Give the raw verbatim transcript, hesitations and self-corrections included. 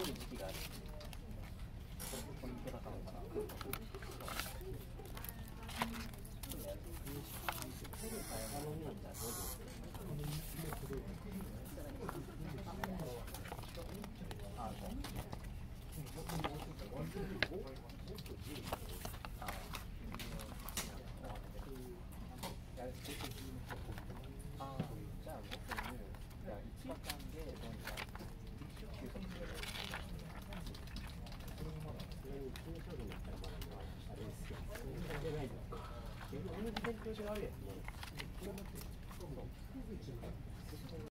る時期がある。ここに手がかかるから。同じ勉強しがあるやん。